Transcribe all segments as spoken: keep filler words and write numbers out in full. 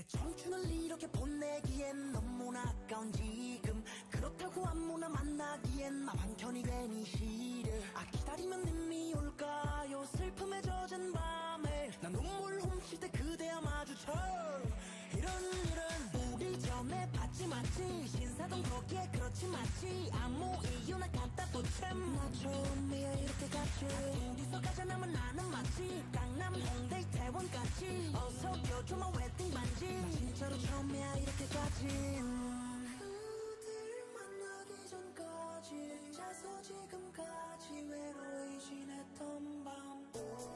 내 청춘을 이렇게 보내기엔 너무나 아까운 지금. 그렇다고 아무나 만나기엔 나 완전히 괜히 싫어. 아 기다리면 님이 올까요? 슬픔에 젖은 밤에 난 눈물 훔칠 때 그대와 마주쳐. 이런 이런 우리 전에 봤지 맞지? 신사동 거기에 그렇지 맞지? 아무 이유나 갖다 붙임. 나 처음이야 이렇게 같이 둘이서 가자 남은 나는 맞지? 강남 홍대 이태원까지 어서 껴줘마 웨딩 반지. 나 진짜로 처음이야 이렇게까지. 그댈 만나기 전까지 자서 지금까지 외로이 지냈던 밤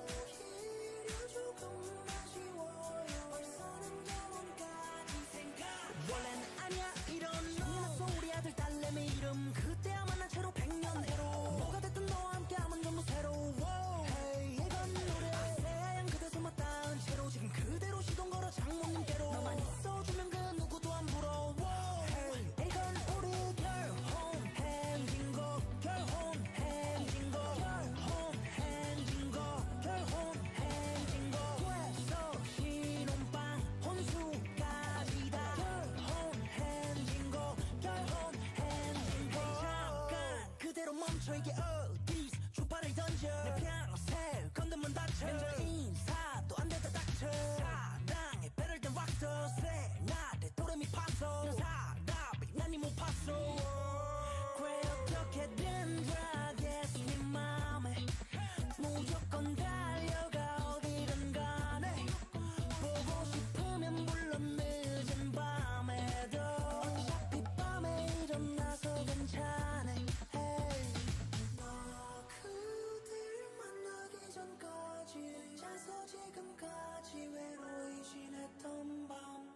오히려 조금 아쉬워요. 벌써는 영원까지 생각. 원래는 아니야 이런 너 우리 아들 딸내미 이름 그때야 만난 채로 백년 해로 뭐가 됐든 너와 함께하면 너무 새로워. Hey 이건 노래 새하얀 그대 손 맞닿은 채로 지금 그대로 시동 걸어 장모님께로. 너만 있어주면 그 누구도 안 부러워. Hey 이건 우리 결혼 행진곡 결혼 행진곡 결혼 행진곡 결혼 행진곡. 됐어 신혼방 혼수까지 다 결혼 행진곡 결혼 행진곡. 잠깐 그대로 멈춰 이게 어디서 주파를 던져. 내 피아노 건들면 다쳐. 맨날 인사도 안 되다 닥쳐. 사랑에 배를 댄 왁터 세나데 도레미파솔. 넌 사람이 난이 못 봤어. 그래 어떻게든 dragged 네 맘에 무조건 달려가 어디든 간에. 보고 싶으면 물론 늦은 밤에도 어차피 밤에 일어나서 괜찮아. Hey 나 그댈 만나기 전까지 자서 지금까지 외로이 지냈던 밤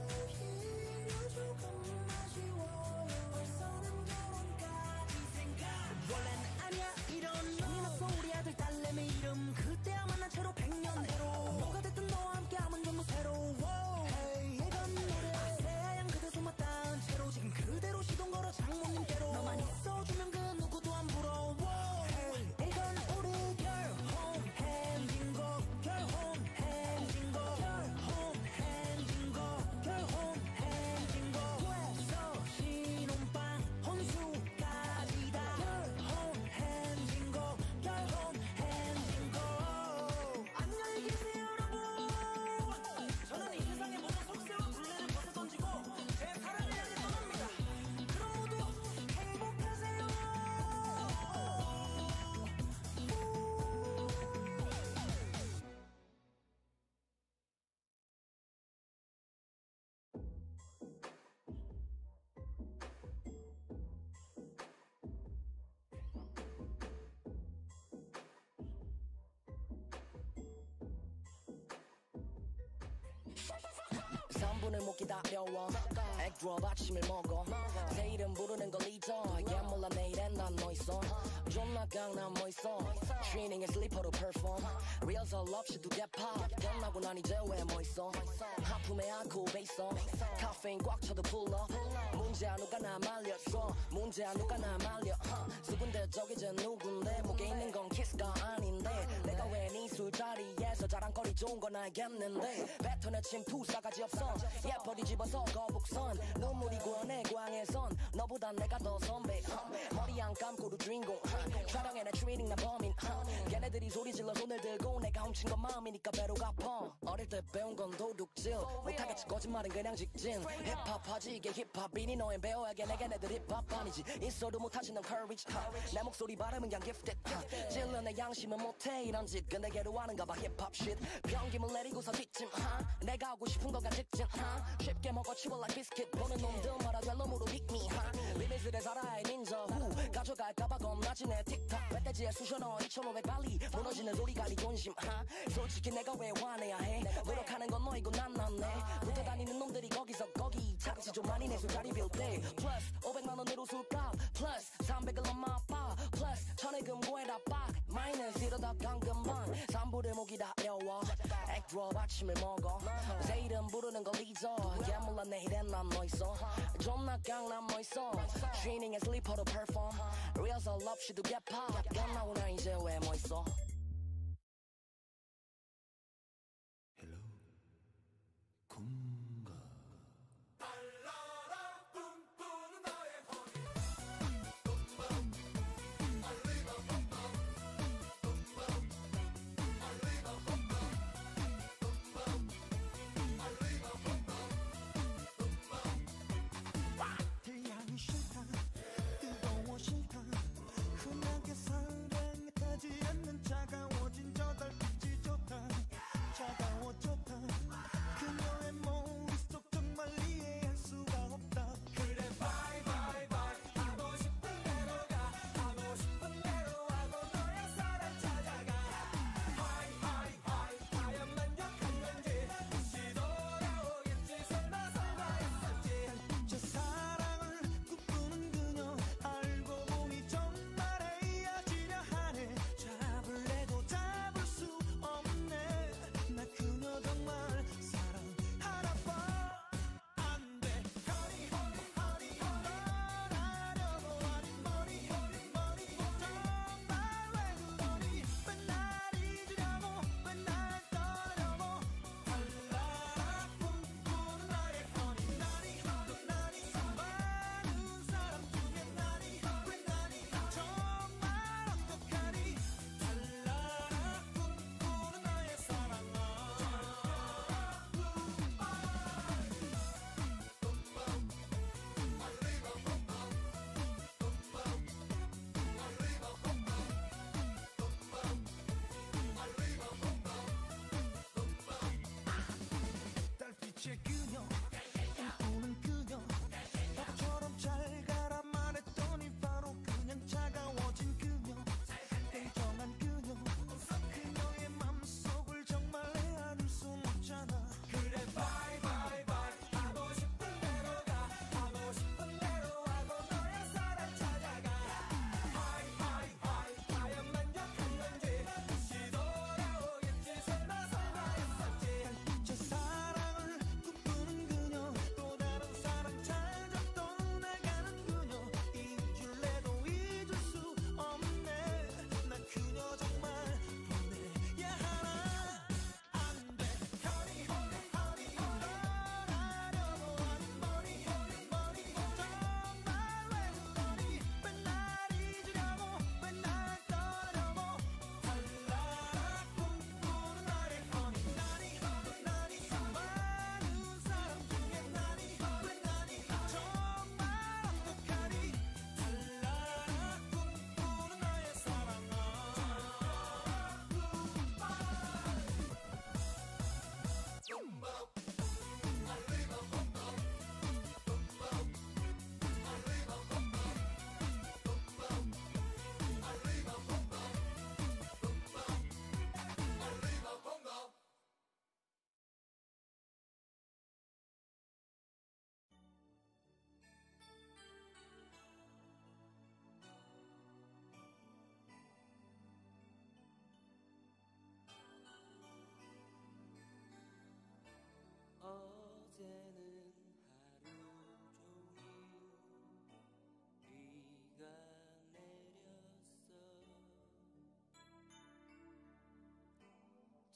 오히려 조금 아쉬워요. 벌써는 결혼까지 생각. 원래는 아니야 이런 너 우리 아들 딸내미 이름 그때야 만난 채로 백년 해로 뭐가 됐든 너와 함께하면 너무 새로워. Hey 이건 노래 새하얀 그대 손 맞닿은 채로 지금 그대로 시동 걸어 장모님께로. 너만 있어주면 그 누구도 안 부러워. Hey 이건 우리 결혼 행진곡 결혼 행진곡 결혼 행진곡 결혼 행진곡. 됐어 신혼방 혼수까지 다 결혼 행진곡 결혼 행진곡. 안녕히 계세요 여러분. 저는 이 세상의 모든 속세와 굴레를 벗어던지고 제 사랑을 향해 떠납니다. 그럼 모두 행복하세요. 삼 분을 못 기다려워. 액드롭 아침을 먹어. 내 이름 부르는 걸 잊어. 얘 몰라 내일엔 난 너 있어. 존나 강남 뭐 있어. 트레이닝에 슬리퍼로 perform. 리허설 없이 두 개 팝. 끝나고 난 이제 왜 뭐 있어. 하품에 아쿠베 있어. 카페인 꽉 차도 불러. 문제야 누가 나 말렸어. 문제야 누가 나 말려. 수군데 저기 쟤 누군데. 목에 있는 건 키스가 아닌데. 내가 왜 네 술자리에서 자랑거리 좋은 건 알겠는데. 뱉어내 침투 싸가지 없어. 예뻐 뒤집어서 거북선. 눈물이 구원해 광해선. 너보단 내가 더 선배. 머리 안 감고도 주인공. 촬영에 내 트레이닝 난 범인. 걔네들이 소리 질러 손을 들고 내가 훔친 건 마음이니까 배로 갚아. 어릴 때 배운 건 도둑질. 못하겠지 거짓말은 그냥 직진. 힙합하지 이게 힙합이니 너흰 배워야게 내게 내들 힙합 아니지. 있어도 못하지 넌 courage. 내 목소리 발음은 그냥 gifted. 찔러 내 양심은 못해 이런 짓. 근데 걔도 아는가 봐 힙합 shit. 변김을 내리고서 뒷짐. 내가 하고 싶은 거가 직진. 쉽게 먹어 치워 like biscuit. 보는 놈들마다 될 놈으로 pick me. 리미트에 살아야 닌자 후. 가져갈까봐 겁나지 내 틱톡. 멧돼지에 쑤셔넣어 이천오백 발리. 무너지는 소리가 네 본심. 솔직히 내가 왜 화내야 해. 노력하는 건 너이고 난 낫네. 붙어 다니는 놈들이 거기서 거기. 차지 좀 많이 내 술자리 빌 때. 플러스 오백만 원으로 술값. 플러스 삼백을 엄마 아빠. 플러스 천에 금고에다 빡. 마이너스 이러다 강금방. 삼부를 목이 다 어려워. 액드롭 아침을 먹어. 내 이름 부르는 걸 잊어. 얘 몰라 내일엔 난 너 있어. 존나 강남 뭐 있어. 트레이닝에 슬리퍼로 perform. 리허설 없이 두 개 팝. 끝나고 나 이제 왜 뭐 있어. Hello, kum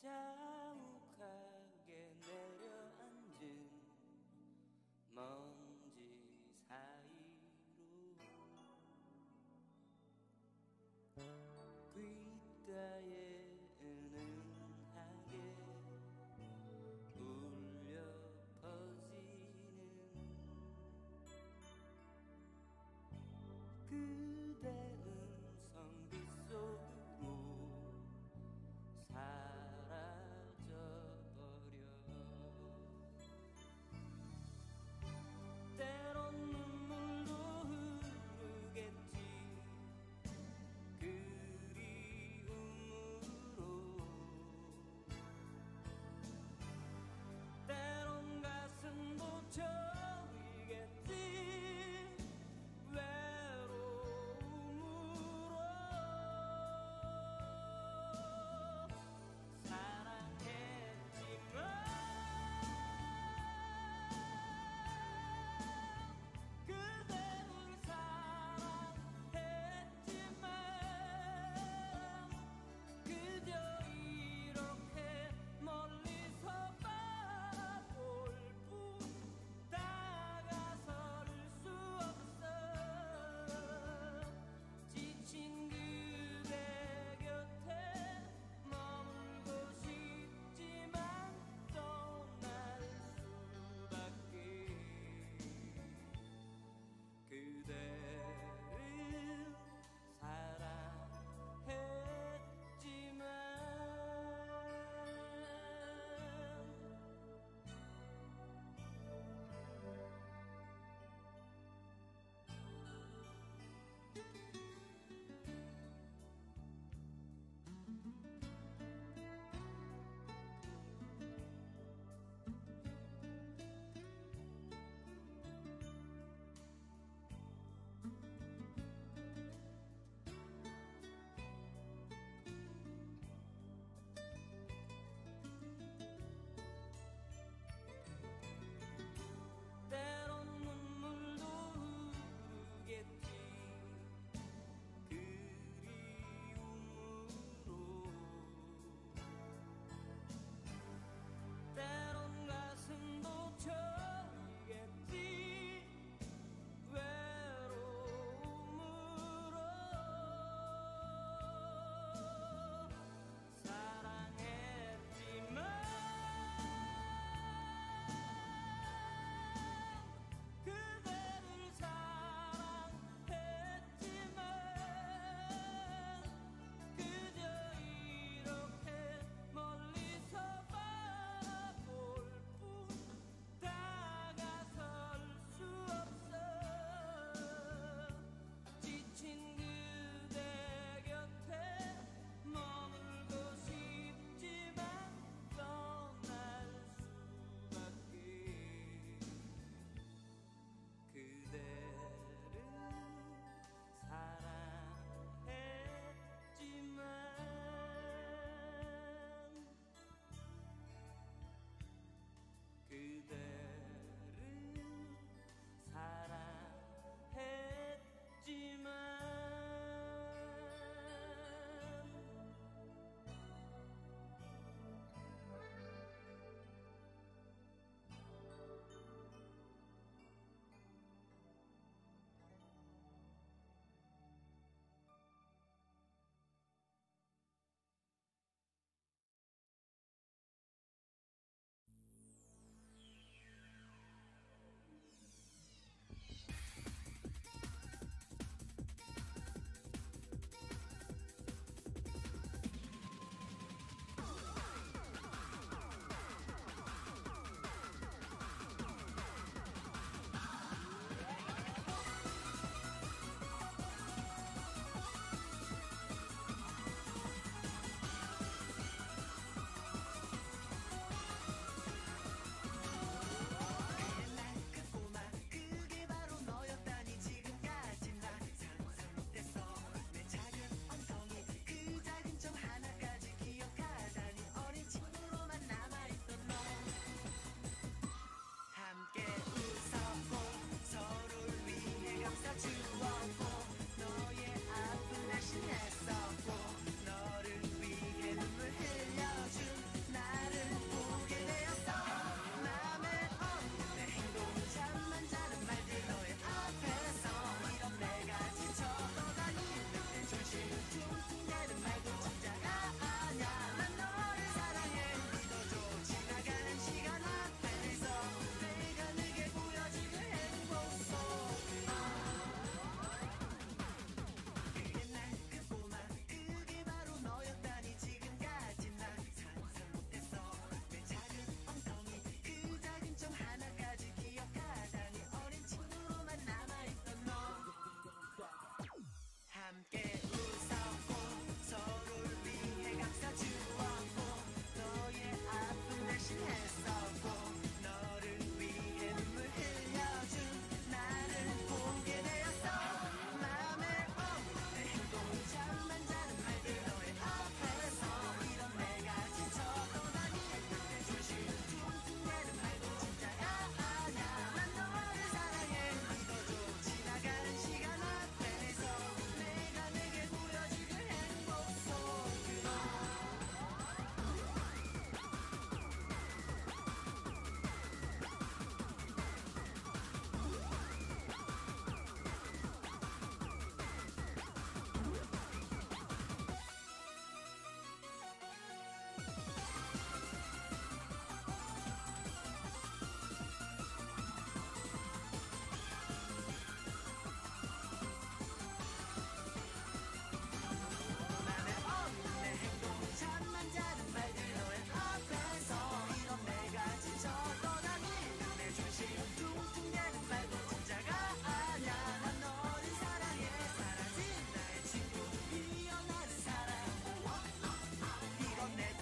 자욱하게 내려앉은 먼지 사이로 귓가에 은은하게 울려 퍼지는 그대 음성 빗소리로 살아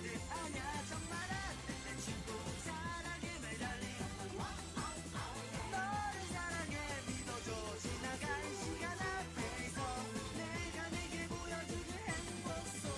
아냐 정말 안돼 내 친구 사랑에 매달린 너를 사랑해 믿어줘 지나간 시간 앞에서 내가 내게 보여주는 행복송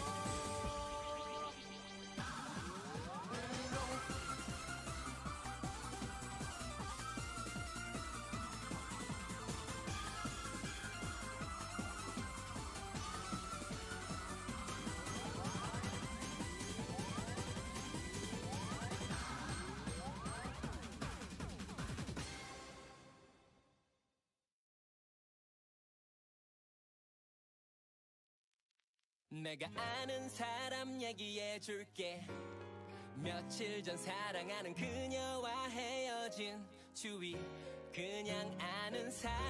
내가 아는 사람 얘기해줄게 며칠 전 사랑하는 그녀와 헤어진 주위 그냥 아는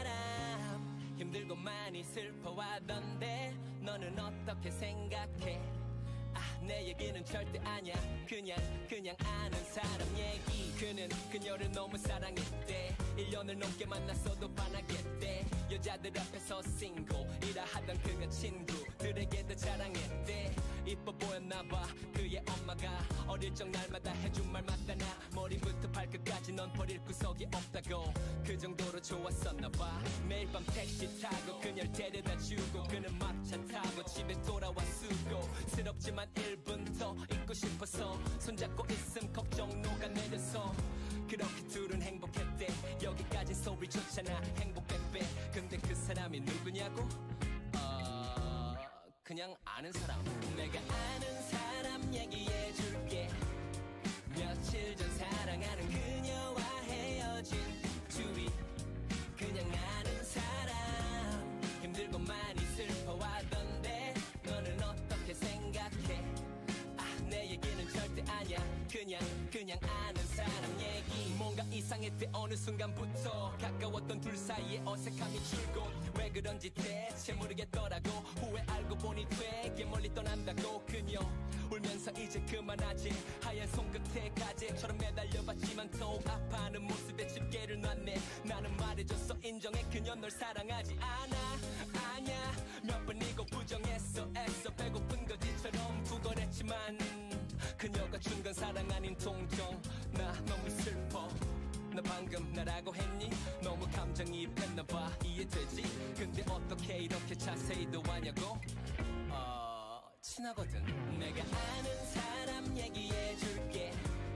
사람 힘들고 많이 슬퍼하던데 너는 어떻게 생각해 아, 내 얘기는 절대 아냐 그냥 그냥 아는 사람 얘기 그는 그녀를 너무 사랑했대 일 년을 넘게 만났어도 반하겠대 여자들 앞에서 싱글이라 하던 그가 친구들에게도 자랑했대 이뻐 보였나봐 그의 엄마가 어릴 적 날마다 해준 말 맞다나 머리부터 발끝까지 넌 버릴 구석이 없다고 그 정도로 좋았었나봐 매일 밤 택시 타고 그녀를 데려다 주고 그는 막차 타고 집에 돌아와 수고스럽지만 일 분 더 있고 싶어서 손잡고 있음 걱정 녹아내려서 그렇게 둘은 행복했대 여기까지 소리 좋잖아 행복 빼빼 근데 그 사람이 누구냐고? 어... 그냥 아는 사람 내가 아는 사람 얘기해줄게 며칠 전 사랑하는 그녀와 헤어진 주위 그냥 아는 사람 힘들고 많이 슬퍼하던데 너는 어떻게 생각해 아, 내 얘기는 절대 아냐 그냥 그냥 아는 사람 얘기 뭔가 이상했대 어느 순간부터 가까웠던 둘 사이에 어색함이 줄곧 왜 그런지 대체 모르겠더라고 후에 알고 보니 되게 멀리 떠난다고 그녀 울면서 이제 그만하지 하얀 손끝에 가재처럼 매달려봤지만 더욱 아파하는 모습에 집게를 놨네 나는 말해줬어 인정해 그녀 널 사랑하지 않아 아냐 몇 번이고 부정했어 애써 배고픈 거지처럼 구걸했지만 그녀가 준 건 사랑 아닌 동정 나 너무 슬퍼 너 방금 나라고 했니? 너무 감정이입했나봐 이해되지? 근데 어떻게 이렇게 자세히도 하냐고? 어... 친하거든 내가 아는 사람 얘기해줄게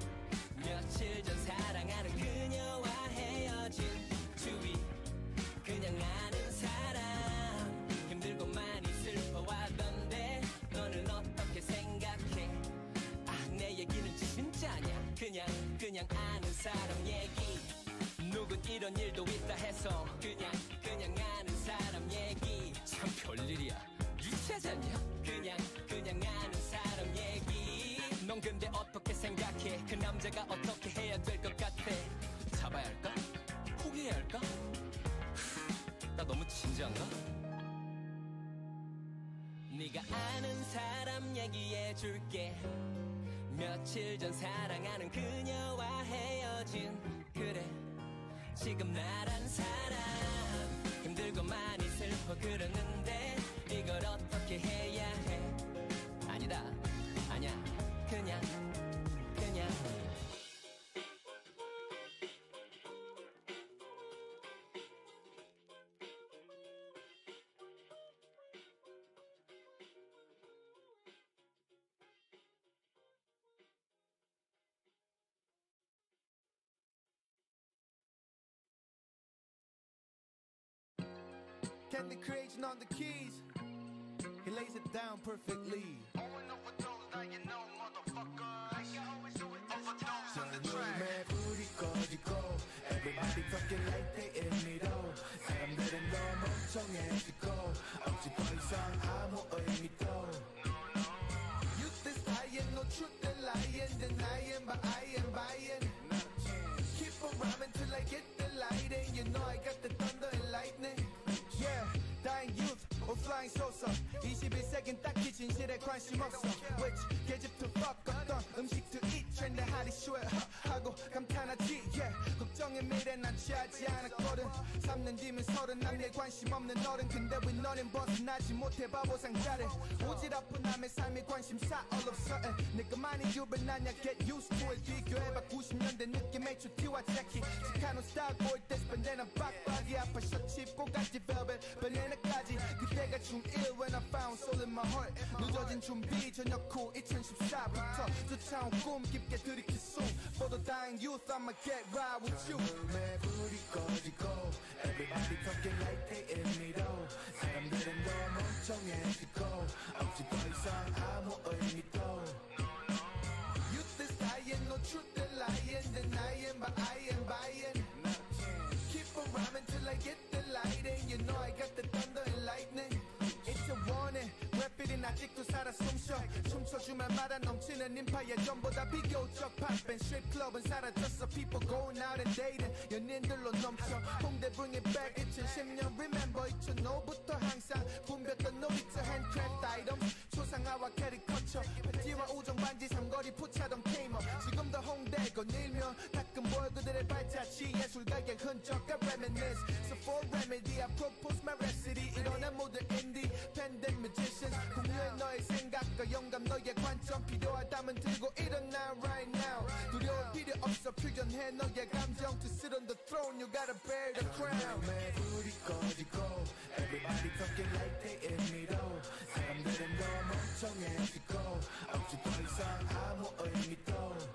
며칠 전 사랑하는 그녀와 헤어진 주위 그냥 아는 사람 힘들고 많이 슬퍼하던데 너는 어떻게 생각해 아, 내 얘기는 진짜냐 그냥 그냥 아는 사람 얘기 누군 이런 일도 있다 해서 그냥 그냥 아는 사람 얘기 참 별일이야 유치하잖냐 그냥 그냥 아는 사람 얘기 넌 근데 어떻게 생각해 그 남자가 어떻게 해야 될 것 같아 잡아야 할까? 포기해야 할까? 나 너무 진지한가? 네가 아는 사람 얘기해줄게 며칠 전 사랑하는 그녀와 헤어진 그래 지금 나란 사람 힘들고 많이 슬퍼 그러는데 이걸 어떻게 해야 해 아니다 아냐 그냥 그냥 Candy Creation on the keys. He lays it down perfectly. 정말 불이 꺼지고 Everybody fucking like they in it all. 사람들은 너무 멍청해지고 없지 더 이상 아무 의미도. Youth is lying, no truth they're lying, denying, but I am buying. Keep on rhyming till I get the lighting. You know I got the thunder and lightning. Yeah, dying youth, or flying saucer. 이십일 세기는 딱히 진실에 관심 없어. Which 계집 to fuck 어떤 음식 to eat. 트렌드 하리 슈에 하고 감탄하지. Yeah, 걱정 걱정에 미래 난 취하지 않았거든. 삼 년 뒤면 서른 남녀 관심 없는 어른. 근데 왜 너는 벗어나지 못해 바보상자를. 오지랖은 남의 삶에 관심사 all of sudden. 내가 많이 유별나냐 get used to it. 비교해봐 구십 년대 느낌 에이치 오 티와 재키. 직한 옷 스타일 보일 때 스펀데는 빡빡이. 아파 셔츠 입고 갔지 velvet 바나나까지. 그때가 중일 when I found soul in my heart. 늦어진 준비 저녁 후 이천십사부터 쫓아온 꿈 깊게 들이킬 숨. 뻗어 dying youth I'ma get right with you. 왜 불이 꺼지고 everybody talking like they in me though. 사람들은 너무 멍청해지고 없지 더 이상 아무 의미도. Youth is dying, no truth they're lying, denying but I am buying. Keep on rhyming till I get the lighting. You know I got the thunder and lightning. It's a warning. 랩필은 아직도 살아 숨쉬어. 춤춰 주말마다 넘치는 인파야 전보다 비교적 팝밴 strip club은 사라졌어. People going out and dating. 연인들로 넘쳐. 홍대 bring it back. 이천십 년 remember 이천오부터 항상 붐볐던 놀이터 handcraft items. 초상화와 캐리커처. 팬티와 우정 반지 삼거리 포차던 게이머. 지금도 홍대 거닐며 가끔 보여 그들의 발자취. 예술가의 흔적과 reminisce. So for remedy I propose my rhapsody. 일어난 모든 independent musicians. 공유해 너의 생각과 영감 너의 관점. 필요하다면 들고 일어나 right now. 두려울 필요 없어 표현해 너의 감정. To sit on the throne you gotta bear the crown. 왜 불이 꺼지고 everybody talking like they in me though. 사람들은 너무 멍청해지고 없지 더 이상 아무 의미도.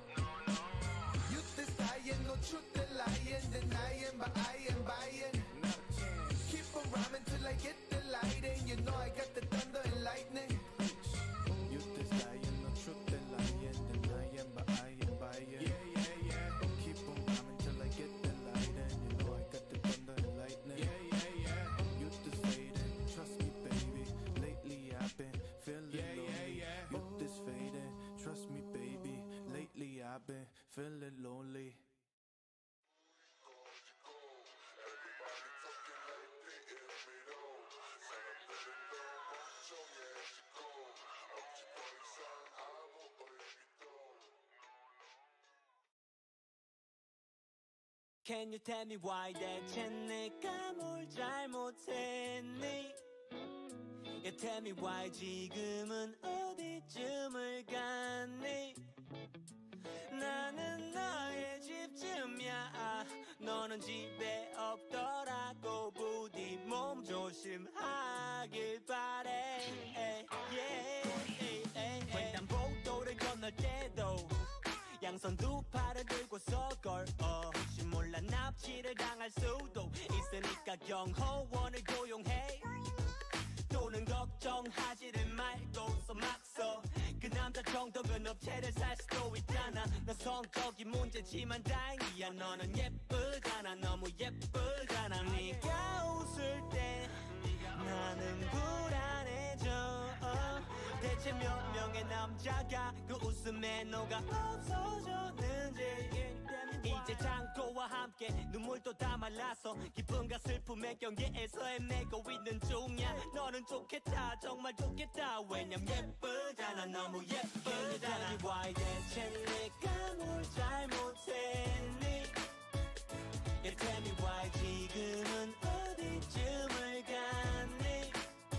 Youth is dying, no truth they're lying, denying but I am buying. Keep on rhyming till I get the lighting. You know I got the thunder and lightning. Youth is dying, no truth they're lying, denying but I am buying. Yeah, yeah, yeah. Keep on rhyming till I get the lighting. You know I got the thunder and lightning. Yeah, yeah, yeah. Youth is fading, trust me baby. Lately I've been feeling yeah, lonely. Yeah, yeah. Youth is fading, trust me baby. Lately I've been feeling lonely. Can you tell me why 대체 내가 뭘 잘못했니? Yeah, tell me why 지금은 어디쯤을 갔니? 나는 너의 집쯤이야. 아, 너는 집에 없더라고. 부디 몸 조심하길 바래. 횡단보도를 건널 때도 양손 두 팔을 들고서 걸어. 혹시 몰라 납치를 당할 수도 있으니까 경호원을 고용해. 또는 걱정하지를 말고서 막 써. 그 남자 정도면 업체를 살 수도 있잖아. 난 성적인 문제지만 다행이야. 너는 예쁘잖아. 너무 예쁘잖아. 네가 웃을 때 나는 불안해져. 대체 몇 명의 남자가 그 웃음에 녹아 없어졌는지. 이제 창고와 함께 눈물도 다 말라서 기쁨과 슬픔의 경계에서 헤매고 있는 중이야. 너는 좋겠다 정말 좋겠다. 왜냐면 예쁘잖아. 너무 예쁘잖아. Why 대체 내가 뭘 잘못했니? Yeah, tell me why 지금은 어디쯤을 갔니?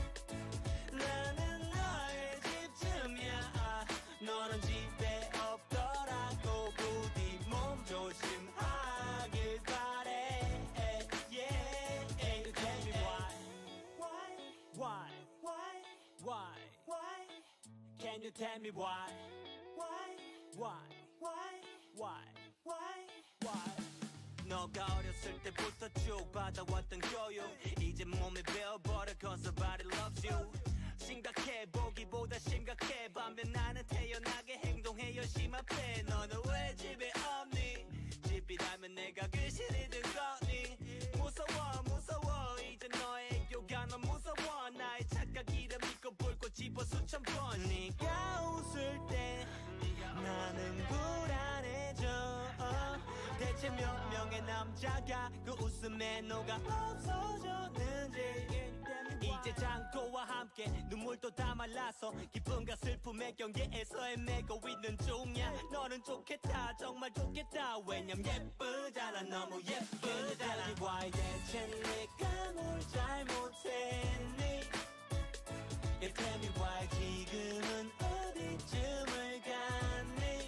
나는 너의 집쯤이야. 아, 너는 집에 없더라고. 부디 몸 조심하길 바래. Yeah, tell me why. Why? Why? Why? Why? Why? Can you tell me why? Why? Why? Why? Why? Why? Why? 너가 어렸을 때부터 쭉 받아왔던 교육 이제 몸에 배워버려 cause somebody loves you. 심각해 보기보다 심각해. 반면 나는 태연하게 행동해 열심히 앞에. 너는 왜 집에 없니? 집이라면 내가 귀신이 된 거니? 무서워 무서워 이제 너의 애교가 너무 무서워. 나의 착각이라 믿고 불꽃 집어 수천 번. 네가 웃을 때 나는 불안해져. 대체 몇 명의 남자가 그 웃음에 녹아 없어졌는지. 이제 창고와 함께 눈물도 다 말라서 기쁨과 슬픔의 경계에서 헤매고 있는 중이야. 너는 있으면 좋겠다 정말 좋겠다 왜냐면 예쁘잖아 너무 예쁘잖아 why 대체 내가 뭘 잘못했니 You tell me why 지금은 어디쯤을 갔니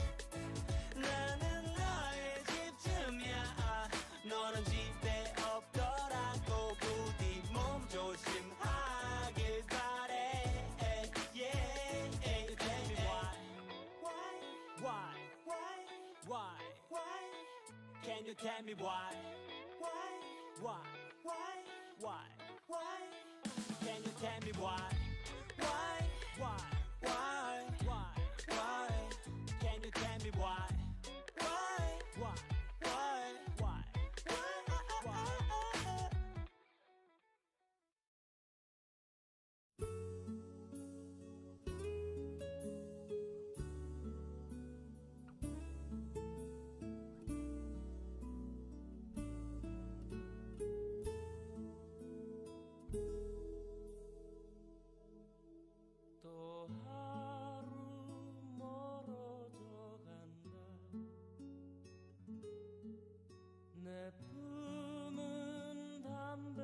나는 너의 집쯤이야 너는 집에 없더라고 부디 몸 조심하길 바래 yeah You tell me why Why Why Why Why Can you tell me why Why Why Why Why Why Can you tell me why Why Why Why Why Why Can you tell me why Why Why Why Why Why 또 하루 멀어져 간다 내 품은 담배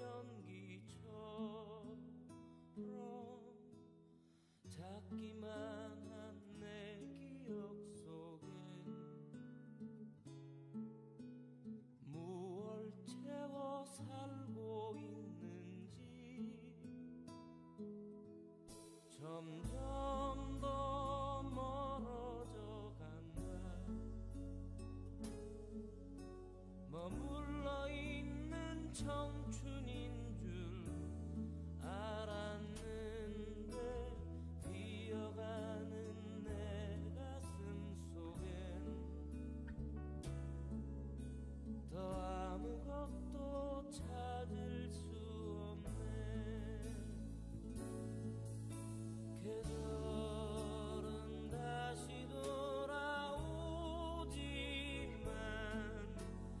연기처럼 작기만 한 내 기억 속엔 무얼 채워 살고 있는지 점점 더 멀어져 간다 머물러 있는 청춘인 줄 알았는데 비어가는 내 가슴 속엔 더 아무것도 찾을 수 없네 계절은 다시 돌아오지만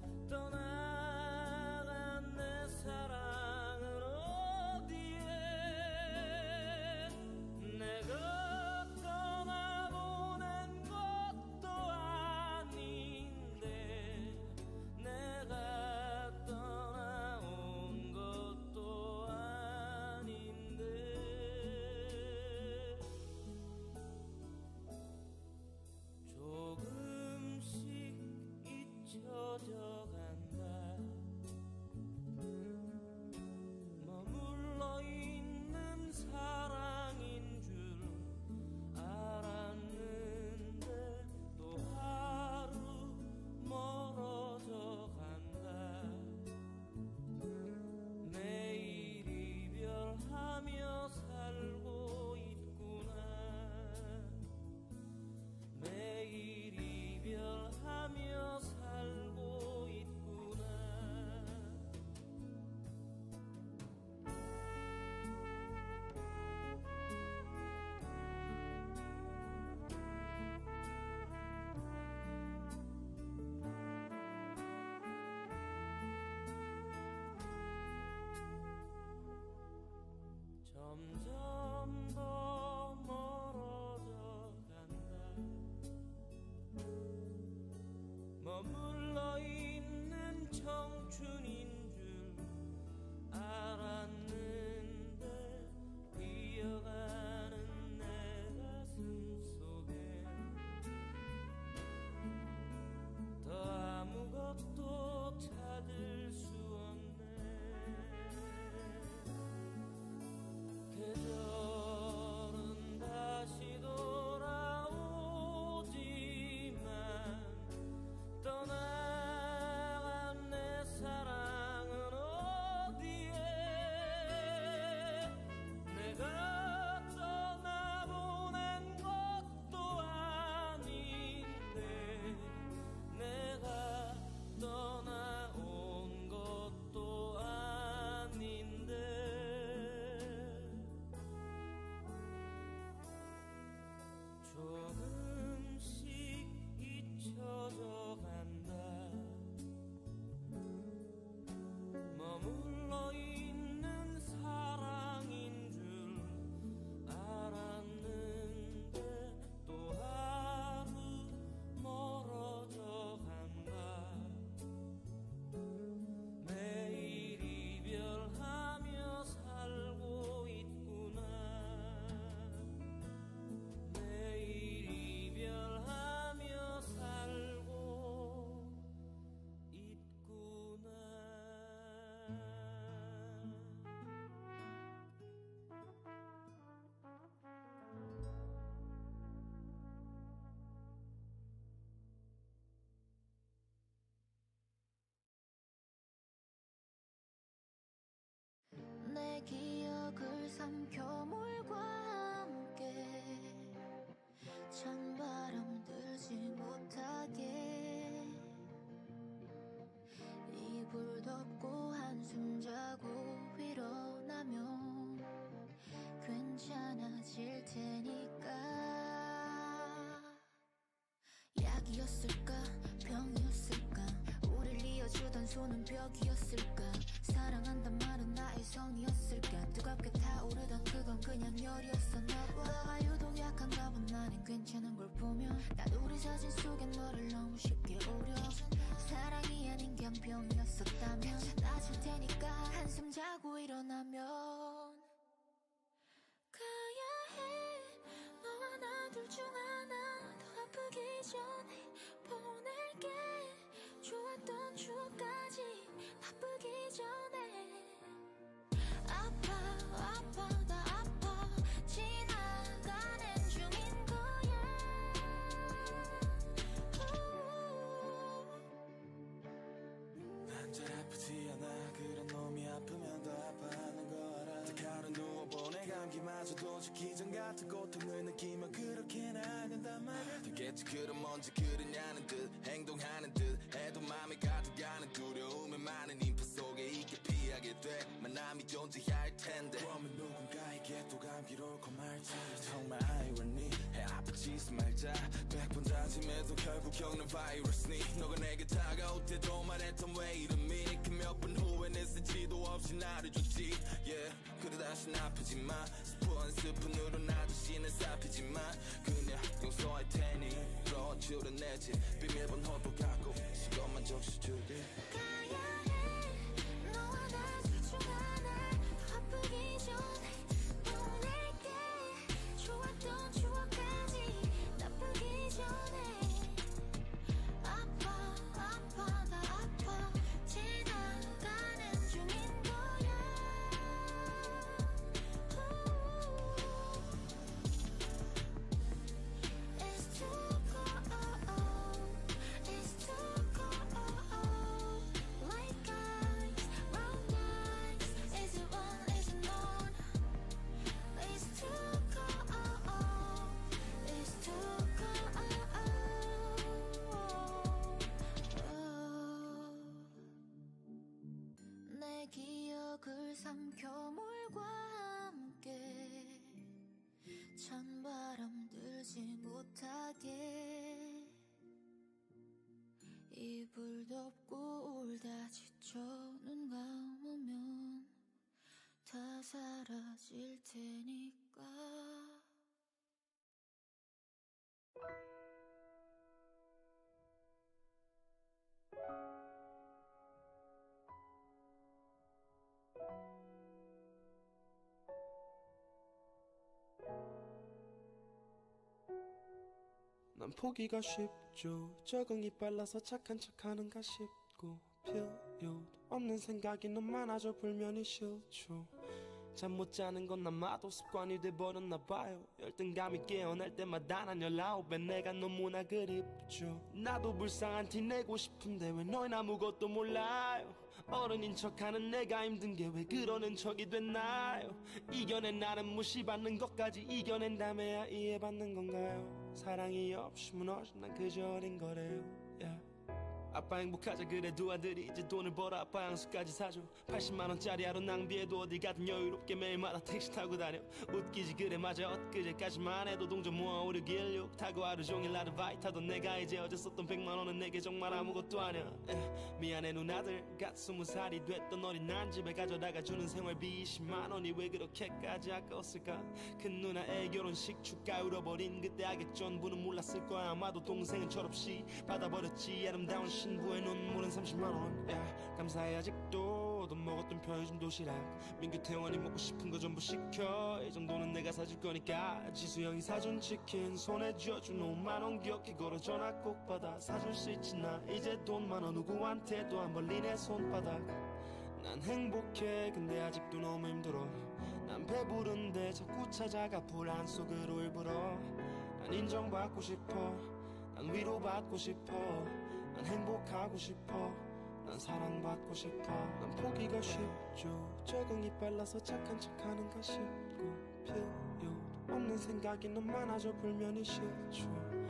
떠나간 내 사랑은 어디에 내가 떠나보낸 것도 아닌데 내가 떠나온 것도 아닌데 조금씩 잊혀져 간다 머물러 있는 사랑인 줄 알았는데 또 하루 멀어져 간다 매일 이별하며 살고 있구나 매일 이별하며 살고 있구나 점점 더 멀어져 간다 머물러 있는 청춘인 줄 알았는데 비어가는 내 가슴 속에 더 아무것도 찾을 수 없네 계절은 다시 돌아오지만 떠나간 내 사랑 기억을 삼켜 물과 함께 찬바람 들지 못하게 이불 덮고 한숨 자고 일어나면 괜찮아질 테니까 약이었을까 병이었을까 우릴 이어주던 손은 벽이었을까 사랑한단 말은 나의 성이었을까 뜨겁게 타오르던 그건 그냥 열이었었나 봐 너가 유독 약한가 봐 나는 괜찮은 걸 보면 난 우리 사진 속에 너를 너무 쉽게 오려 사랑이 아닌 그냥 병이었었다면 괜찮아질 테니까 한숨 자고 일어나면 가야 해 너와 나 둘 중 하나 더 아프기 전에 보낼게 좋았던 추억까지 나쁘기 전에 아파 아파 다 아파 지나가는 중인 거야 난 잘 아프지 않아 그런 놈이 아프면 더 아파하는 거 알아 딱 하루 누워보내 감기마저도 죽기 전 같은 고통을 느끼며 그렇게는 안 된단 말이야 되겠지 그럼 뭔지 그러냐는 듯 행동하는 듯 해도 맘이 가득가는 두려움에 많은 인파 속에 있게 피하게 돼 만남이 존재할 텐데 그러면 누군가에게 또 감기로 올 거 말자 정말 아이러니 해 아프지 말자 백 번 다짐해도 결국 겪는 바이러스니 너가 내게 다가올 때도 말했던 왜 이름이 그 몇 분 후에는 쓰지도 없이 나를 줬지 yeah 그래 다신 아프지 마 스푼 한 스푼으로 나 자신을 살피지 마 그냥 용서할 테니 풀어주려 내지 비밀번호도 갖고 시간만 적셔줄게 가야 해 너와 나 둘 중 하나 더 아프기 전에 보낼게 좋았던 추억까지 나쁘기 전에 아파 아파 다 아파 지나가는 중인 거야 It's too cold It's too cold Like ice, round eyes Is it one, is it none It's too cold It's too cold 내 기억을 삼켜 물과 함께 찬바람 들지 못하게 이불 덮고 울다 지쳐 눈 감으면 다 사라질 테니까 난 포기가 쉽죠 적응이 빨라서 착한 척하는가 싶고 필요도 없는 생각이 너무 많아져 불면이 싫죠 잠 못 자는 건 아마도 습관이 돼버렸나 봐요 열등감이 깨어날 때마다 난 열아홉 배 내가 너무나 그립죠 나도 불쌍한 티 내고 싶은데 왜 너희는 아무것도 몰라요 어른인 척하는 내가 힘든 게 왜 그러는 척이 됐나요 이겨낸 나는 무시받는 것까지 이겨낸다며야 이해받는 건가요 사랑이 없이 무너진 난 그저 어린 거래요 yeah. 아빠 행복하자 그래도 아들이 이제 돈을 벌어 아빠 향수까지 사줘 팔십만 원짜리 하루 낭비해도 어디 가든 여유롭게 매일마다 택시 타고 다녀 웃기지 그래 맞아 엊그제까지만 해도 동전 모아 오르길육 타고 하루 종일 아르바이트 하던 내가 이제 어제 썼던 백만 원은 내게 정말 아무것도 아냐 에, 미안해 누나들 갓 스무 살이 됐던 어린 난 집에 가져다가 주는 생활비 이십만 원이 왜 그렇게까지 아까웠을까 큰 누나의 결혼식 축가 울어버린 그때 악의 전부는 몰랐을 거야 아마도 동생은 철없이 받아버렸지 아름다운 신부의 눈물은 삼십만 원 yeah. 감사해 아직도 돈 먹었던 편의점 도시락 민규 태원이 먹고 싶은 거 전부 시켜 이 정도는 내가 사줄 거니까 지수형이 사준 치킨 손에 쥐어준 오만 원 기억해 걸어 전화 꼭 받아 사줄 수 있지 나 이제 돈 많아 누구한테도 안 벌린 내 손바닥 난 행복해 근데 아직도 너무 힘들어 난 배부른데 자꾸 찾아가 불안 속으로 일부러 난 인정받고 싶어 난 위로받고 싶어 난 행복하고 싶어 난 사랑받고 싶어. 난 포기가 쉽죠. 적응이 빨라서 착한 척하는가 싶고 필요도 없는 생각이 너무 많아져 불면이 싫죠.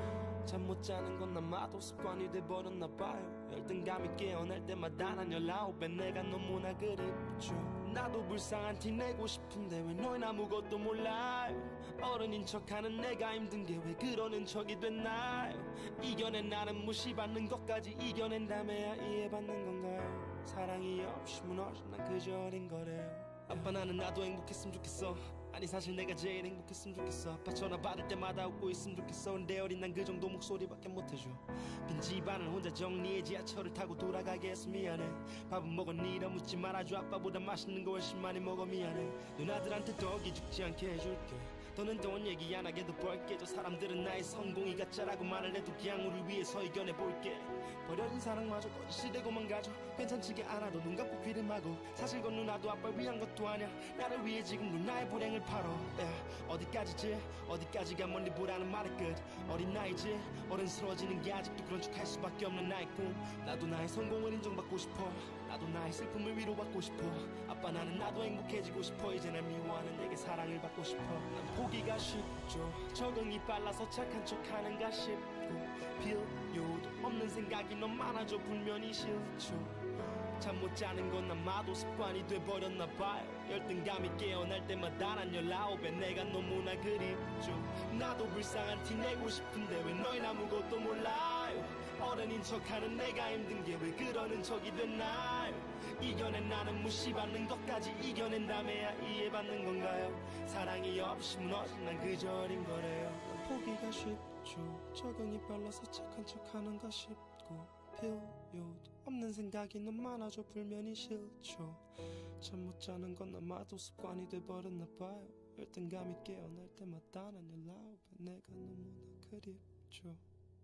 잠 못 자는 건 아마도 습관이 돼버렸나 봐요. 열등감이 깨어날 때마다 난 열아홉 배 내가 너무나 그립죠. 나도 불쌍한 티 내고 싶은데 왜 너희는 아무것도 몰라요. 어른인 척하는 내가 힘든 게 왜 그러는 척이 됐나요. 이겨낸 나는 무시받는 것까지 이겨낸다며야 이해받는 건가요. 사랑이 없이 무너진 난 그저 어린 거래요. 아빠 나는 나도 행복했으면 좋겠어. 아니 사실 내가 제일 행복했으면 좋겠어. 아빠 전화 받을 때마다 웃고 있으면 좋겠어. 근데 어린 난 그 정도 목소리밖에 못해줘. 빈 집안을 혼자 정리해 지하철을 타고 돌아가게 해서 미안해. 밥은 먹었니? 라 묻지 말아줘. 아빠보다 맛있는 거 훨씬 많이 먹어 미안해. 누나들한테 떡이 죽지 않게 해줄게. 더는 돈 얘기 안 하게도 벌게. 저 사람들은 나의 성공이 가짜라고 말을 해도 그냥 우리 위해서 이겨내볼게. 버려진 사랑마저 거짓이 되고만 가죠. 괜찮지게 않아도 눈 감고 귀를 막고. 사실 건 누나도 아빠를 위한 것도 아냐. 나를 위해 지금 누나의 불행을 팔어. yeah. 어디까지지 어디까지가 멀리 보라는 말의 끝. 어린 나이지 어른스러워지는 게 아직도 그런 척 할 수밖에 없는 나의 꿈. 나도 나의 성공을 인정받고 싶어. 나도 나의 슬픔을 위로받고 싶어. 아빠 나는 나도 행복해지고 싶어. 이제 날 미워하는 내게 사랑을 받고 싶어. 난 포기가 쉽죠. 적응이 빨라서 착한 척하는가 싶고 필요도 없는 생각이 너무 많아져 불면이 싫죠. 잠 못 자는 건 아마도 습관이 돼버렸나 봐요. 열등감이 깨어날 때마다 난 열아홉 배 내가 너무나 그립죠. 나도 불쌍한 티 내고 싶은데 왜 너희는 아무것도 몰라요. 어른인 척하는 내가 힘든 게 왜 그러는 척이 됐나요. 이겨낸 나는 무시받는 것까지 이겨낸다며야 이해받는 건가요. 사랑이 없이 무너진 난 그저 어린 거래요. 난 포기가 쉽죠. 적응이 빨라서 착한 척하는가 싶고 필요도 없는 생각이 너무 많아져 불면이 싫죠. 잠 못 자는 건 아마도 습관이 돼버렸나 봐요. 열등감이 깨어날 때마다 난 열아홉 배 내가 너무나 그립죠.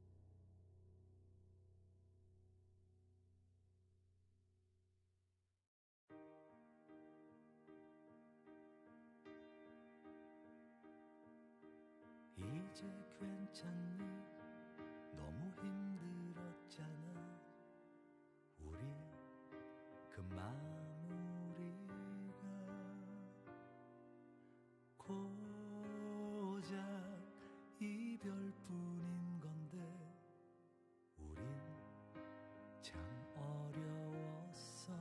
이제 괜찮니? 너무 힘들었잖아. 우리 그 마무리가 고작 이별뿐인 건데 우린 참 어려웠어.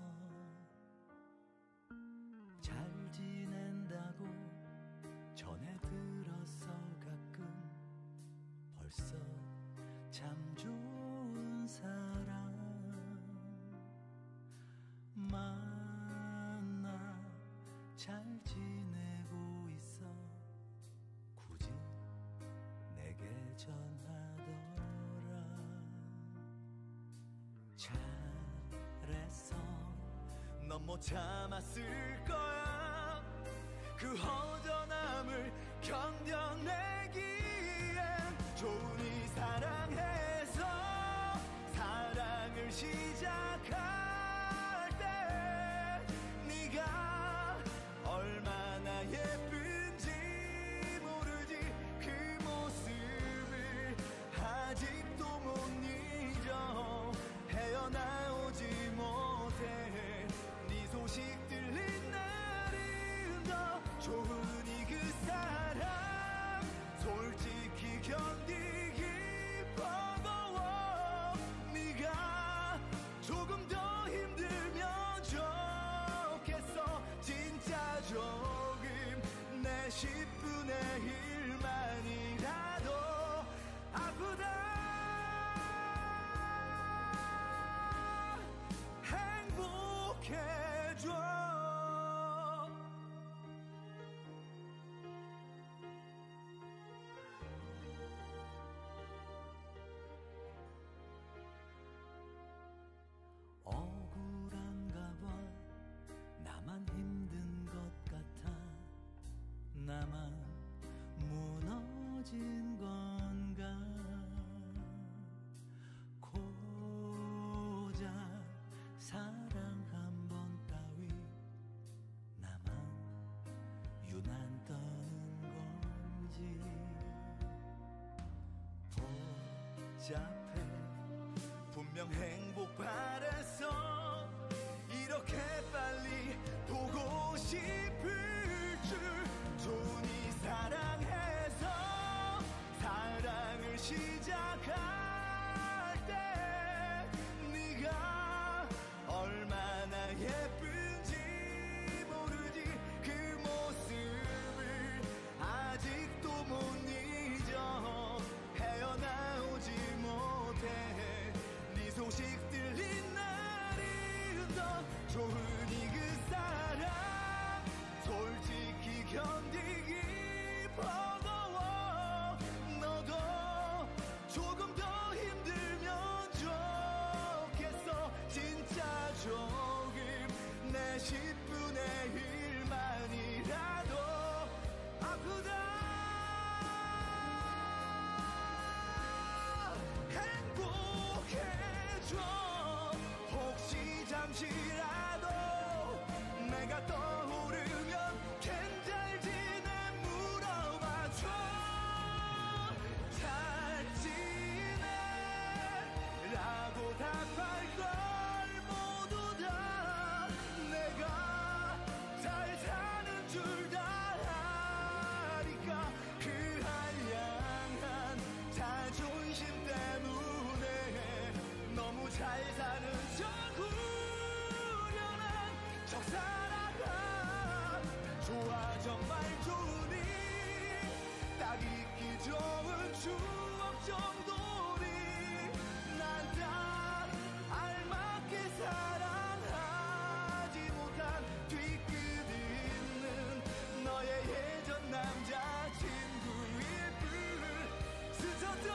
잘 지낸다고 전해 들었어. 가끔 벌써 참 좋은 사람 만나 잘 지내고 있어. 굳이 내게 전하더라. 잘했어. 넌 못 참았을 거야. 그 허전함을 견뎌내기엔 좋으니 사랑해서 사랑을 시작할 때 네가 얼마나 예쁜지 모르지. 그 모습을 아직도 못 잊어. 헤어나오지 못해. 네 소식 들린 날은 더 좋으니 그 사랑 솔직히 견디기 버거워. 네가 조금 더 힘들면 좋겠어. 진짜 조금 내 십분의 일만이라도 아프다 행복해져. 억울한가 봐. 나만 힘든 것 같아. 나만 무너진 건가. 고작 사랑 한 번 따위 나만 유난 떠는 건지. 복잡해. 분명 분명 행복 바랬어. 이렇게 빨리 보고 싶을 줄. 좋으니 사랑해서 사랑을 시작할 때 네가 얼마나 예쁜지 모르지. 그 모습을 아직도 못 잊어. 헤어나오지 못해. 네 소식 들린 날이던 좋으니 그 사랑 솔직히 견디기 버거워. 너도 조금 더 힘들면 좋겠어. 진짜 조금 내 십분의 일만이라도 아프다. 행복해져. 혹시 잠시라도 내가 떠오르면 괜잘 지내 물어봐줘. 잘 지내 라고 답할걸. 모두 다 내가 잘 사는 줄 다 아니까. 그 한량한 자존심 때문에 너무 잘 사는 척 후련한 척 살아가. 좋아 정말 좋으니 딱 잊기 좋은 추억 정도니 난 딱 알맞게 사랑하지 못한 뒤끝 있는 너의 예전 남자친구일 뿐. 스쳤던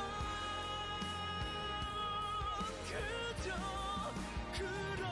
그저 그런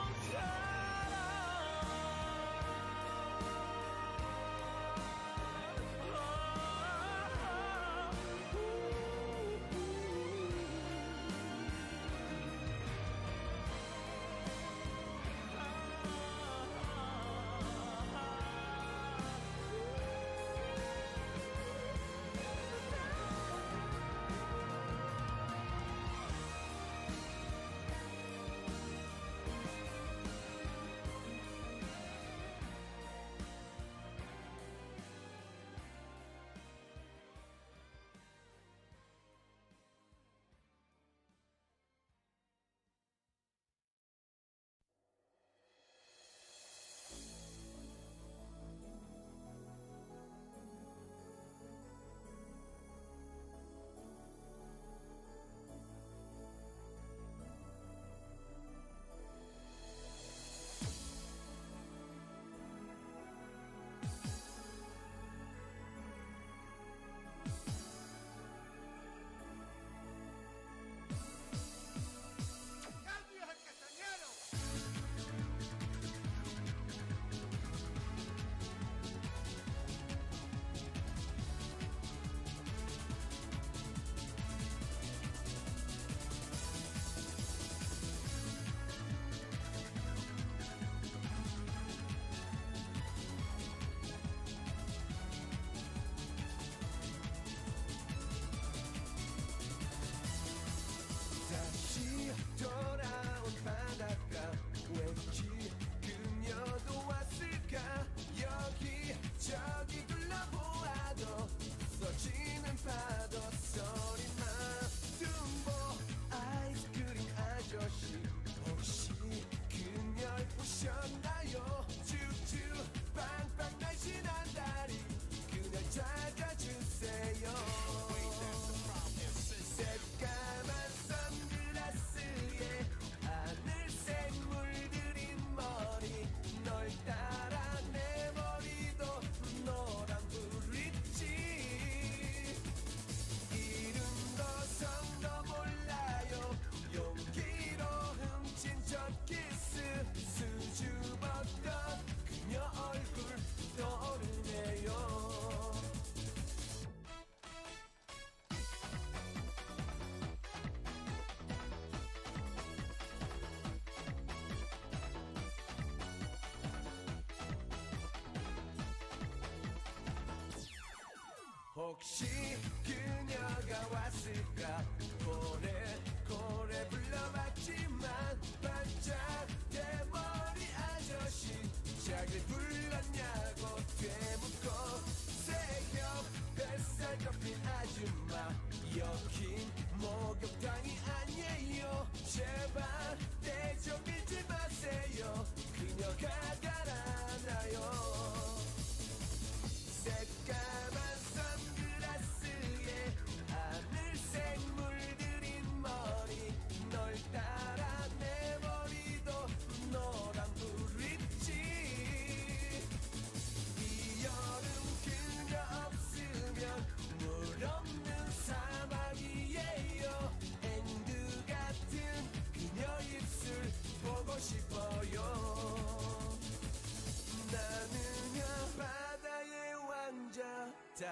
혹시 그녀가 왔을까 고래 고래 불러봤지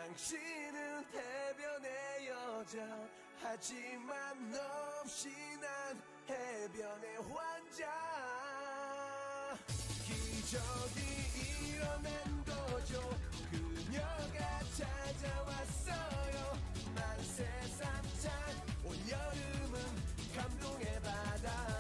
당신은 해변의 여자 하지만 너 없이 난 해변의 환자 기적이 일어난 거죠 그녀가 찾아왔어요 만세 삼창 올여름은 감동의 바다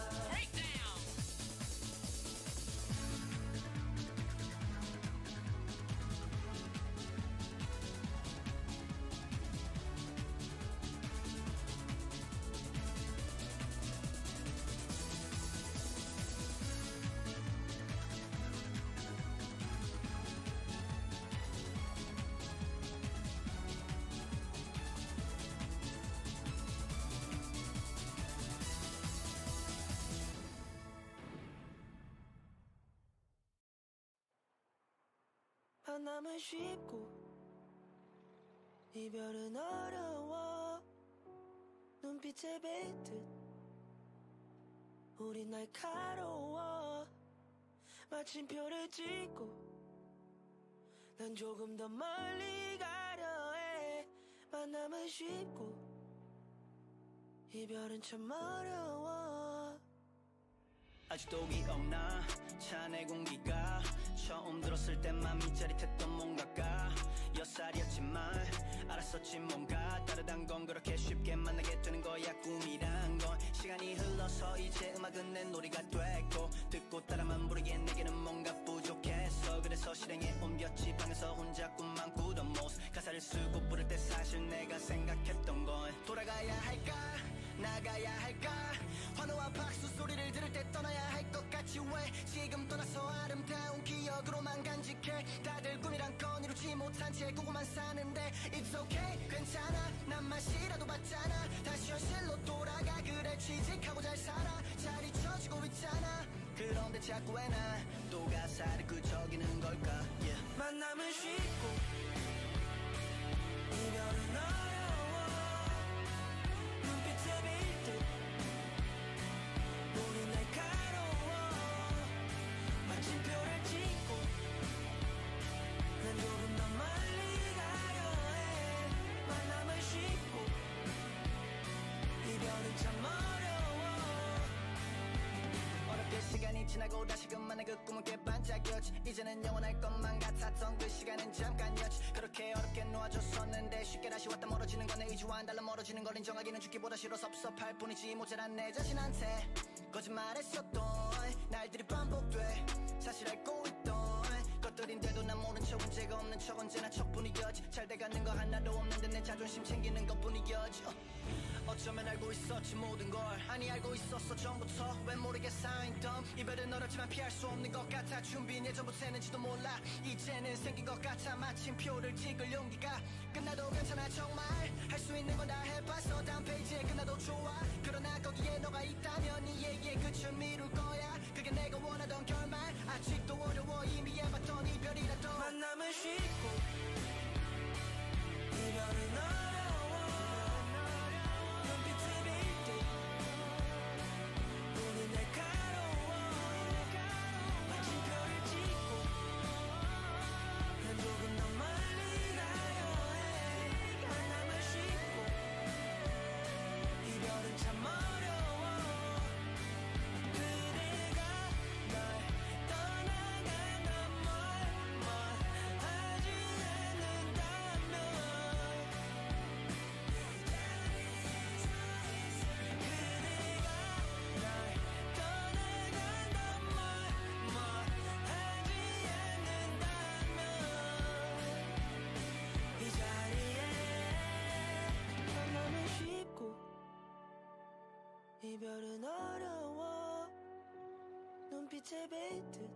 만남은 쉽고 이별은 어려워 눈빛에 뱉듯 우린 날카로워 마침표를 찍고 난 조금 더 멀리 가려 해 만남은 쉽고 이별은 참 어려워 아직도 기억나 차내 공기가 처음 들었을 때 맘이 짜릿했던 뭔가가 여살이었지만 알았었지 뭔가 다르단 건 그렇게 쉽게 만나게 되는 거야 꿈이란 건 시간이 흘러서 이제 음악은 내 놀이가 됐고 듣고 따라만 부르기엔 내게는 뭔가 부족했어 그래서 실행에 옮겼지 방에서 혼자 꿈만 꾸던 모습 가사를 쓰고 부를 때 사실 내가 생각했던 건 돌아가야 할까 나가야 할까 환호와 박수 소리를 들을 때 떠나야 할 것 같지 왜 지금 떠나서 아름다운 기억으로만 간직해 다들 꿈이란 건 이루지 못한 채 꾸고만 사는데 It's okay 괜찮아 난 맛이라도 봤잖아 다시 현실로 돌아가 그래 취직하고 잘 살아 잘 잊혀지고 있잖아 그런데 자꾸 왜 난 또 가사를 끄적이는 걸까 yeah. 만남은 쉽고 이별은 어려워 눈빛에 빌듯 우린 날카로워 마침표를 찍고 난 조금 더 멀리 가려 해 만남은 쉽고 이별은 참 어려워 어렵게 시간이 지나고 다시금 만나 그 꿈은 꽤 반짝였지 이제는 영원할 것만 같았던 그 시간은 잠깐이었지 그렇게 어렵게 놓아줬었는데 쉽게 다시 왔다 멀어지는 건 내 의지와는 달라 멀어지는 걸 인정하기는 죽기보다 싫어 섭섭할 뿐이지 모자란 내 자신한테 거짓말했었던 날들이 반복돼 사실 알고 있던 것들인데도 난 모른 척 문제가 없는 척 언제나 척뿐이었지 잘 돼가는 거 하나도 없는데 내 자존심 챙기는 것뿐이었지 어. 어쩌면 알고 있었지 모든 걸 아니 알고 있었어 전부터 왜 모르게 쌓인던 이별은 어렵지만 피할 수 없는 것 같아 준비는 예전부터 했는지도 몰라 이제는 생긴 것 같아 마침표를 찍을 용기가 끝나도 괜찮아 정말 할 수 있는 건 다 해봤어 다음 페이지에 끝나도 좋아 그러나 거기에 너가 있다면 이 얘기의 끝을 미룰 거야 그게 내가 원하던 결말 아직도 어려워 이미 해봤던 이별이라도 만남은 쉽고 이별은 어려워 눈빛에 빌듯 우린 날카로워 마침표를 찍고 난 조금 더 멀리 가려 해 만남은 쉽고 이별은 참 어려워 그대가 날 떠나가면 뭘 뭘 하지 않는다면 그대가 날 떠나간단 말뭘 하지 않는다면 이 자리에 만남은 쉽고 이별은 어려워 눈빛에 뱉듯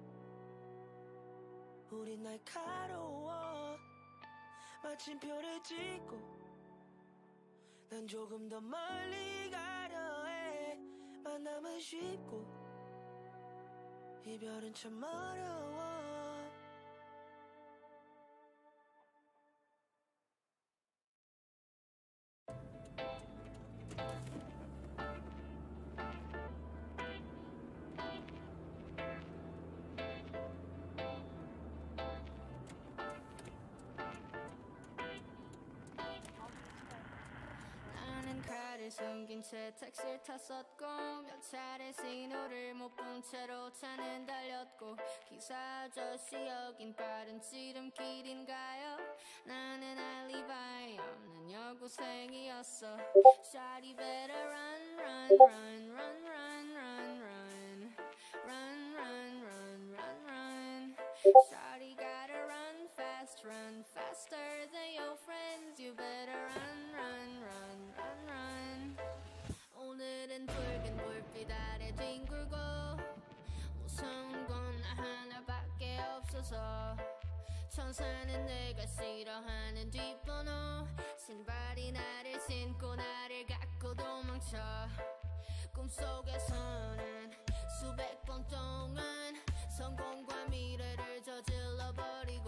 우린 날카로워 마침표를 찍고 난 조금 더 멀리 가려 해 만남은 쉽고 이별은 참 어려워 나를 숨긴 채 택시를 탔었고 몇 차례 신호를 못 본 채로 차는 달렸고 기사 아저씨 여긴 빠른 지름길인가요? 나는 알리바이 없는 여고생이었어. Shawty better run run run run run run run run run run run run Shawty gotta run fast run faster than your friends. You better run run run run run 오늘은 붉은 불빛 아래 뒹굴고 무서운 건 나 하나밖에 없어서 천사는 내가 싫어하는 뒷번호 신발이 나를 신고 나를 갖고 도망쳐 꿈속에서는 수백 번 동안 성공과 미래를 저질러버리고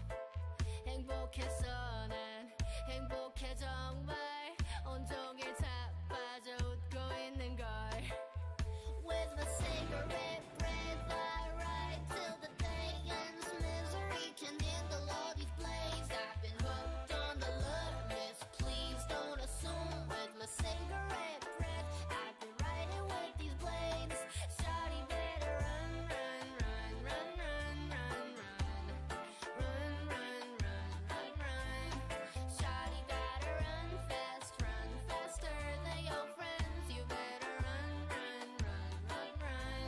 행복했어 난 행복해 정말 온종일 자빠져 웃고 있는 걸 With my cigarette breath I ride till the day ends Misery can handle all these flames I've been hooked on the love miss Please don't assume with my cigarette breath I've been riding with these blades Shawty better run, run, run, run, run, run, run Run, run, run, run, run Shawty gotta run fast, run faster than your friends You better run, run, run, run, run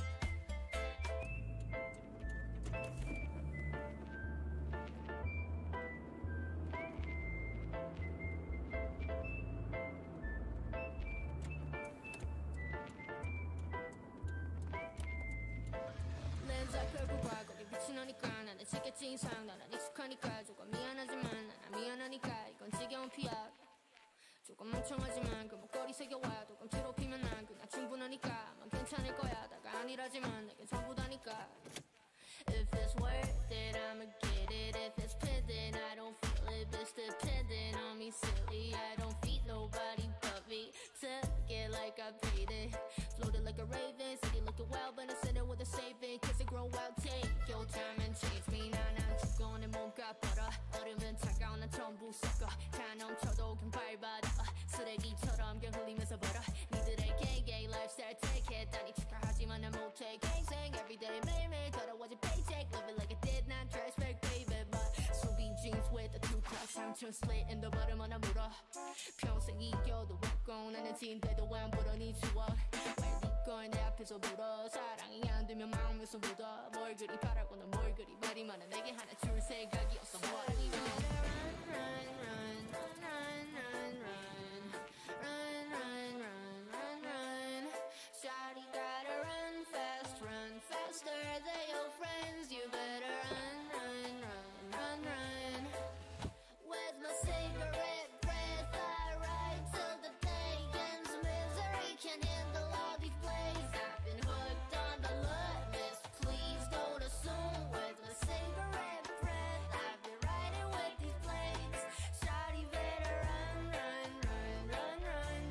렌즈가 결국 과거를 비추니까 나는 지겠지 이상 나는 익숙하니까 조금 미안하지만 난 미안하니까 이건 지겨운 피약 조금 멍청하지만 그 목걸이 새겨와 조금 괴롭히면 난 그냥 충분하니까 아마 괜찮을 거야 다가 아니라지만 내게 전부다니까 If it's worth it I'ma get it If it's pending I don't feel it It's dependent on me silly I don't feed nobody but me Took it like I paid it Floated like a raven City looking wild but I said it with a saving Cause it grow wild Take your time and change me 난 안 죽어 내 몸과 벌어 얼음은 차가운 난 전부 섞어 다 넘쳐도 그냥 밟아도 uh, 쓰레기처럼 그냥 흘리면서 벌어 니들의 gay gay lifestyle take it 다니 축하하지만 난 못해 갱생 everyday 매일매일 더러워진 paycheck Live it like I did not dress back baby But 수빈 jeans with the two cups 상처 slit in the bottom 하나 물어 평생 이겨도 웃고 나는 진데도 안 불어 네 추억 왜 걸 내 앞에서 물어 사랑이 안 되면 마음에서 묻어 뭘 그리 바라고 난 뭘 그리 말이 많아 내게 하나 줄 생각이 없어 What you want Run run run run run run Run run run run run Shawty gotta run fast run faster than your friends You better run run run run run With my cigarette breath I ride till the day ends Misery can handle all these plays I've been hooked on the love miss Please don't assume with my cigarette breath I've been riding with these blades Shawty better run, run, run, run, run,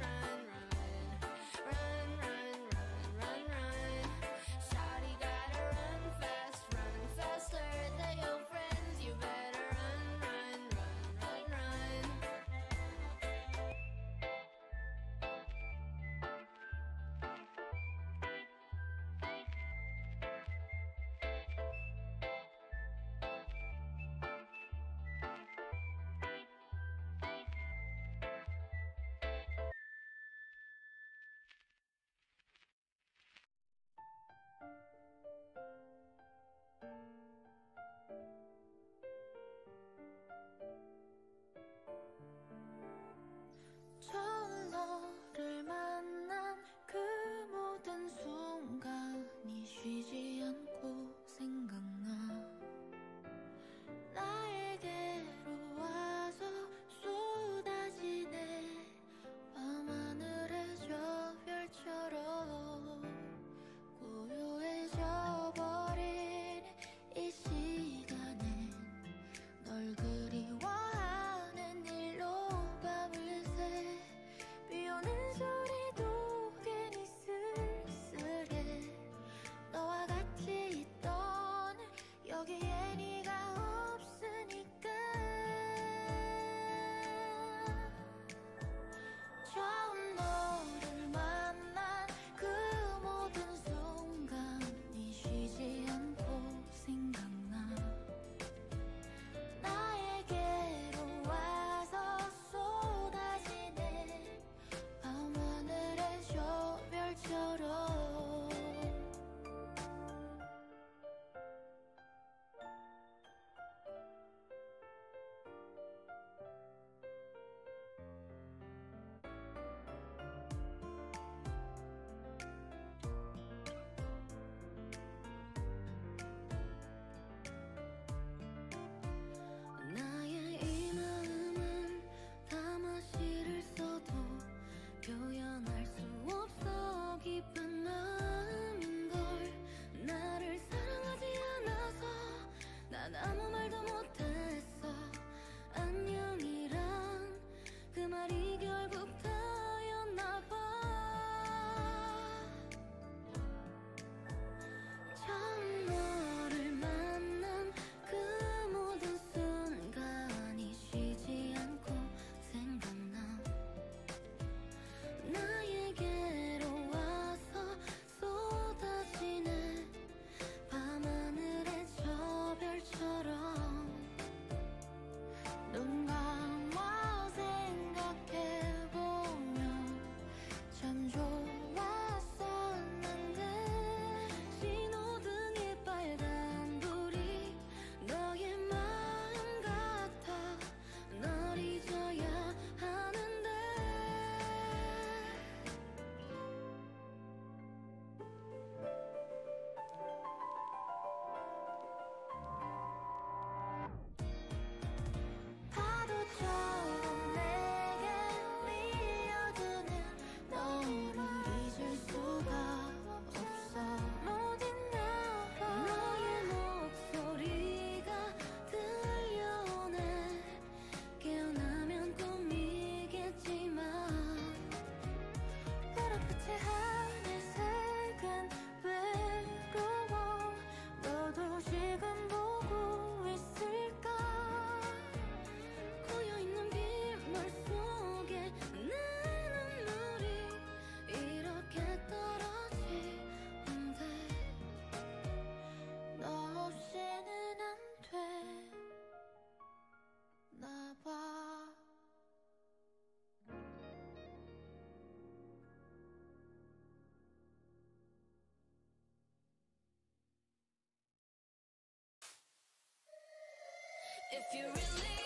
If you really